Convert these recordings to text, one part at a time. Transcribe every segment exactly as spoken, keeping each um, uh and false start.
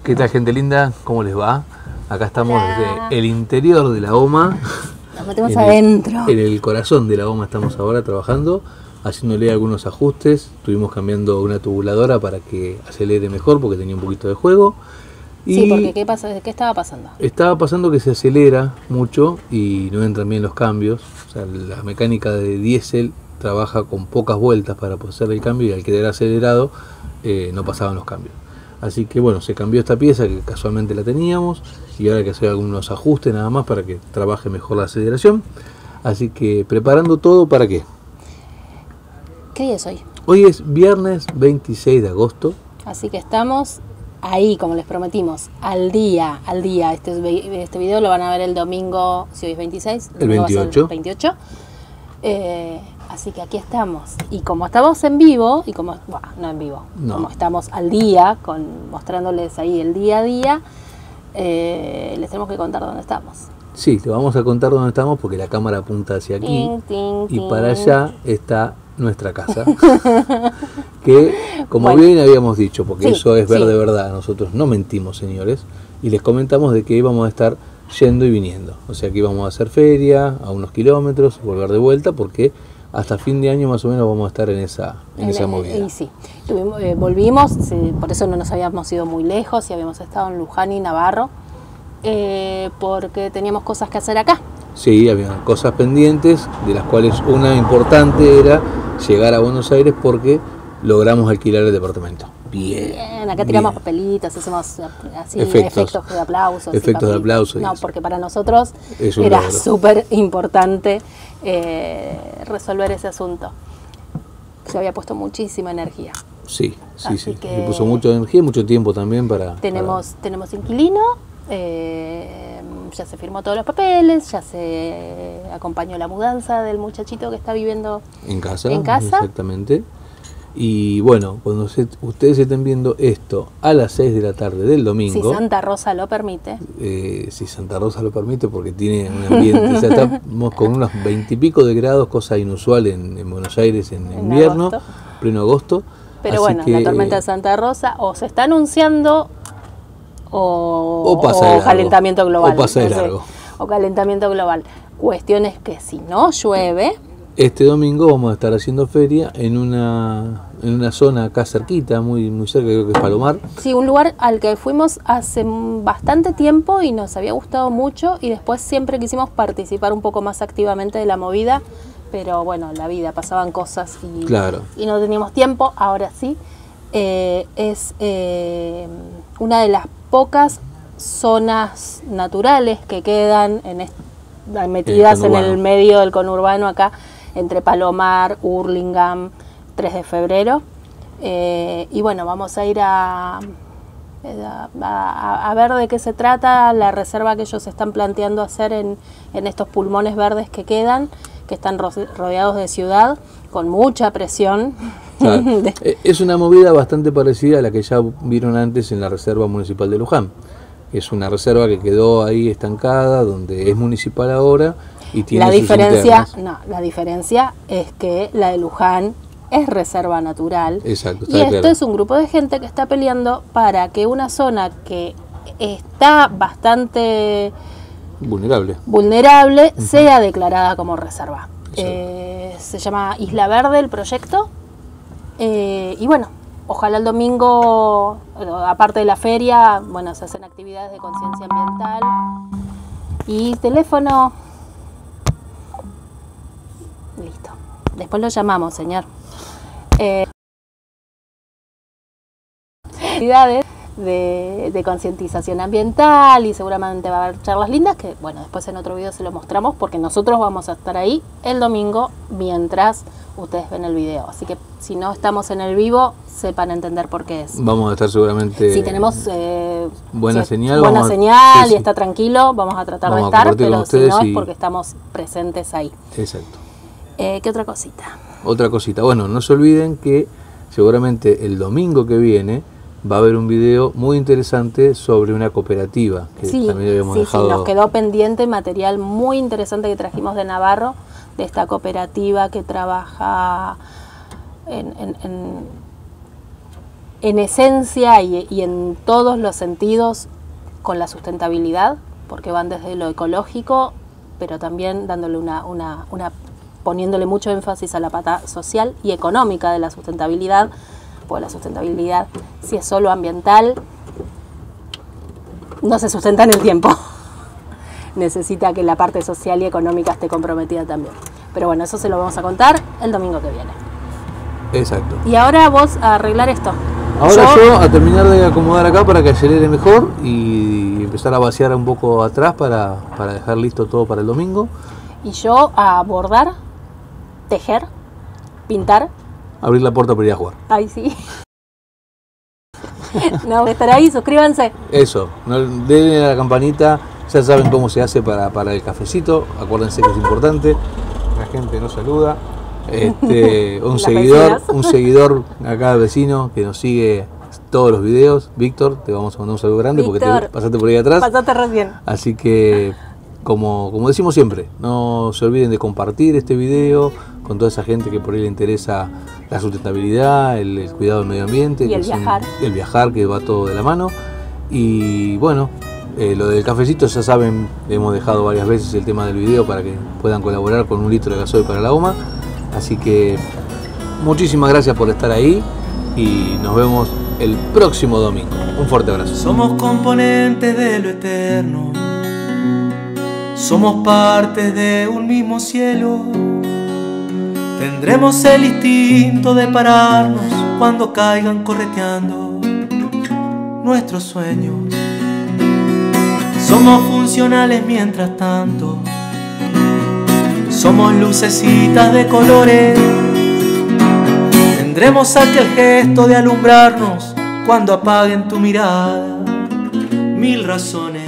¿Qué tal, gente linda? ¿Cómo les va? Acá estamos desde el interior de la OMA. Nos metemos en adentro. El, en el corazón de la OMA estamos ahora trabajando, haciéndole algunos ajustes. Estuvimos cambiando una tubuladora para que acelere mejor porque tenía un poquito de juego. Y sí, porque ¿qué, pasa? ¿qué estaba pasando? Estaba pasando que se acelera mucho y no entran bien los cambios. O sea, la mecánica de diésel trabaja con pocas vueltas para hacer el cambio y al quedar acelerado eh, no pasaban los cambios. Así que bueno, se cambió esta pieza que casualmente la teníamos y ahora hay que hacer algunos ajustes nada más para que trabaje mejor la aceleración. Así que preparando todo para qué. ¿Qué día es hoy? Hoy es viernes veintiséis de agosto. Así que estamos ahí, como les prometimos, al día, al día. Este, este video lo van a ver el domingo, si hoy es veintiséis, el veintiocho. veintiocho. Eh, así que aquí estamos. Y como estamos en vivo, y como, bueno, no en vivo, no. como estamos al día, con, mostrándoles ahí el día a día, eh, les tenemos que contar dónde estamos. Sí, te vamos a contar dónde estamos porque la cámara apunta hacia aquí. Ting, ting, y ting. para allá está nuestra casa. Que, como bueno, bien habíamos dicho, porque sí, eso es ver sí. de verdad, nosotros no mentimos, señores, y les comentamos de que íbamos a estar yendo y viniendo. O sea que íbamos a hacer feria a unos kilómetros, volver de vuelta, porque hasta fin de año más o menos vamos a estar en esa, en el, esa movida. Y sí, Tuvimos, eh, volvimos, sí, por eso no nos habíamos ido muy lejos y habíamos estado en Luján y Navarro, eh, porque teníamos cosas que hacer acá. Sí, había cosas pendientes, de las cuales una importante era llegar a Buenos Aires porque logramos alquilar el departamento. Bien. Bien, acá tiramos bien. papelitas, hacemos así efectos, efectos de aplausos. Efectos de aplauso. No, porque para nosotros es un era súper importante eh, resolver ese asunto. Se había puesto muchísima energía. Sí, sí, Así sí. que Se puso mucha energía, mucho tiempo también para... Tenemos, para... tenemos inquilino, eh, ya se firmó todos los papeles, ya se acompañó la mudanza del muchachito que está viviendo en casa. En casa. Exactamente. Y bueno, cuando se, ustedes estén viendo esto a las seis de la tarde del domingo... Si Santa Rosa lo permite. Eh, si Santa Rosa lo permite, porque tiene un ambiente... o sea, estamos con unos veintipico de grados, cosa inusual en, en Buenos Aires en, en invierno, agosto. pleno agosto. Pero Así bueno, que, la tormenta de Santa Rosa o se está anunciando o, o, pasa o calentamiento global. O pasa de no sé, largo. O calentamiento global. Cuestión es que si no llueve... Este domingo vamos a estar haciendo feria en una en una zona acá cerquita, muy muy cerca, creo que es Palomar. Sí, un lugar al que fuimos hace bastante tiempo y nos había gustado mucho y después siempre quisimos participar un poco más activamente de la movida, pero bueno, la vida, pasaban cosas y, claro. y no teníamos tiempo, ahora sí. Eh, es eh, una de las pocas zonas naturales que quedan en metidas en el medio del conurbano acá, entre Palomar, Hurlingham, tres de febrero. Eh, y bueno, vamos a ir a, a, a ver de qué se trata la reserva que ellos están planteando hacer en, en estos pulmones verdes que quedan, que están rodeados de ciudad, con mucha presión. Claro. Es una movida bastante parecida a la que ya vieron antes en la Reserva Municipal de Luján. Es una reserva que quedó ahí estancada, donde es municipal ahora y tiene la sus diferencia, internas. no, la diferencia es que la de Luján es reserva natural. Exacto, y esto claro. es un grupo de gente que está peleando para que una zona que está bastante vulnerable, vulnerable uh-huh. sea declarada como reserva. Eh, se llama Isla Verde el proyecto. Eh, y bueno, ojalá el domingo, aparte de la feria, bueno, se hacen actividades de conciencia ambiental. Y teléfono. Listo. Después lo llamamos, señor. Eh, actividades de, de concientización ambiental y seguramente va a haber charlas lindas que, bueno, después en otro video se lo mostramos porque nosotros vamos a estar ahí el domingo mientras ustedes ven el video. Así que si no estamos en el vivo, sepan entender por qué es. Vamos a estar seguramente... Si tenemos eh, buena si señal. Buena vamos señal a, sí, y sí. está tranquilo, vamos a tratar vamos de estar, pero si no y... es porque estamos presentes ahí. Exacto. Eh, ¿Qué otra cosita? Otra cosita. Bueno, no se olviden que seguramente el domingo que viene va a haber un video muy interesante sobre una cooperativa que sí, también habíamos sí, dejado. Sí, nos quedó pendiente material muy interesante que trajimos de Navarro, de esta cooperativa que trabaja en, en, en en esencia y, y en todos los sentidos con la sustentabilidad, porque van desde lo ecológico, pero también dándole una, una, una poniéndole mucho énfasis a la pata social y económica de la sustentabilidad, porque la sustentabilidad, si es solo ambiental, no se sustenta en el tiempo. Necesita que la parte social y económica esté comprometida también. Pero bueno, eso se lo vamos a contar el domingo que viene. Exacto. Y ahora vos a arreglar esto. Ahora yo, yo a terminar de acomodar acá para que acelere mejor y empezar a vaciar un poco atrás para, para dejar listo todo para el domingo. Y yo a bordar, tejer, pintar. Abrir la puerta para ir a jugar. Ay, sí. No, estar ahí, suscríbanse. Eso, no, denle a la campanita, ya saben cómo se hace para, para el cafecito, acuérdense que es importante. La gente nos saluda. Este, un seguidor, vecinas. un seguidor acá vecino que nos sigue todos los videos. Víctor, te vamos a mandar un saludo grande Víctor, porque te pasaste por ahí atrás. Pasaste recién. Así que, como, como decimos siempre, no se olviden de compartir este video con toda esa gente que por ahí le interesa la sustentabilidad, el, el cuidado del medio ambiente. Y el viajar. Un, el viajar, que va todo de la mano. Y bueno, eh, lo del cafecito ya saben, hemos dejado varias veces el tema del video para que puedan colaborar con un litro de gasoil para la goma. Así que muchísimas gracias por estar ahí y nos vemos el próximo domingo. Un fuerte abrazo. Somos componentes de lo eterno, somos parte de un mismo cielo. Tendremos el instinto de pararnos cuando caigan correteando nuestros sueños. Somos funcionales mientras tanto, somos lucecitas de colores. Tendremos aquel gesto de alumbrarnos cuando apaguen tu mirada mil razones.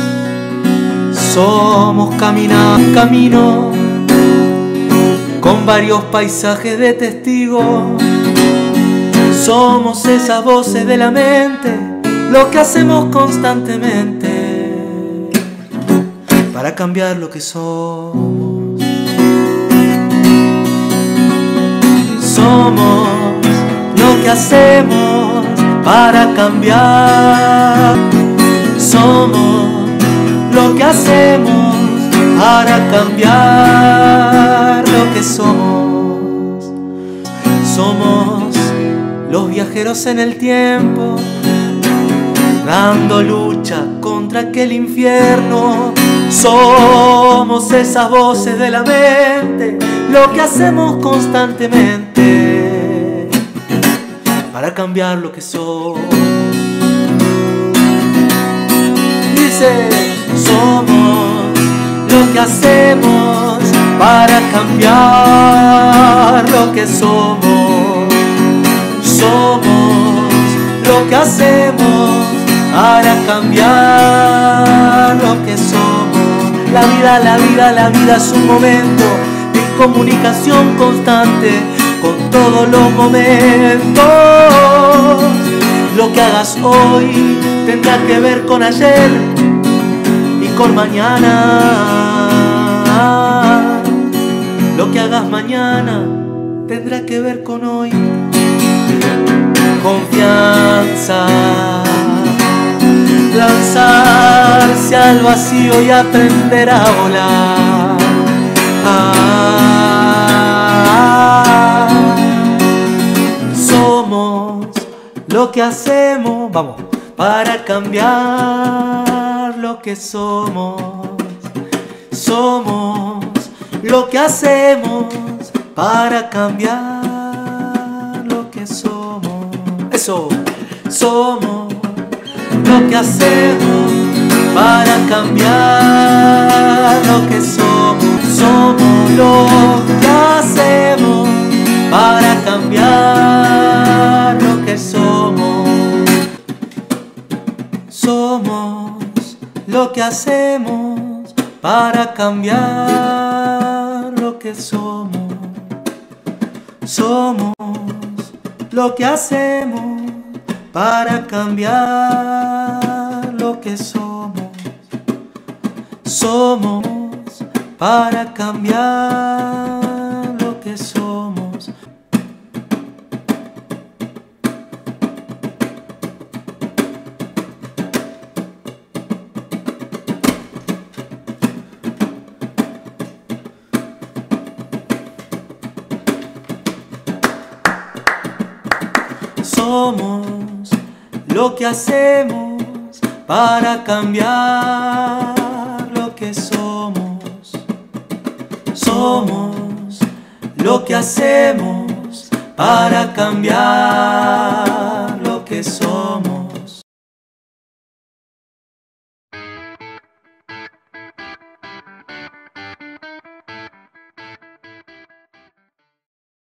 Somos caminar un camino con varios paisajes de testigos. Somos esas voces de la mente, lo que hacemos constantemente para cambiar lo que somos. Somos lo que hacemos para cambiar. Somos lo que hacemos para cambiar lo que somos. Somos los viajeros en el tiempo, dando lucha contra aquel infierno. Somos esas voces de la mente, lo que hacemos constantemente para cambiar lo que somos. Dice, somos lo que hacemos para cambiar lo que somos. Somos lo que hacemos para cambiar lo que somos. La vida, la vida, la vida es un momento de comunicación constante con todos los momentos. Lo que hagas hoy tendrá que ver con ayer y con mañana. Lo que hagas mañana tendrá que ver con hoy. Confianza, lanzarse al vacío y aprender a volar. Ah, somos lo que hacemos, vamos, para cambiar lo que somos. Somos lo que hacemos para cambiar lo que somos. Eso, somos lo que hacemos para cambiar lo que somos. Somos lo que hacemos para cambiar lo que somos. Somos lo que hacemos para cambiar lo que somos. Somos lo que hacemos para cambiar lo que somos. Somos para cambiar lo que somos. Somos lo que hacemos para cambiar lo que somos. Somos lo que hacemos para cambiar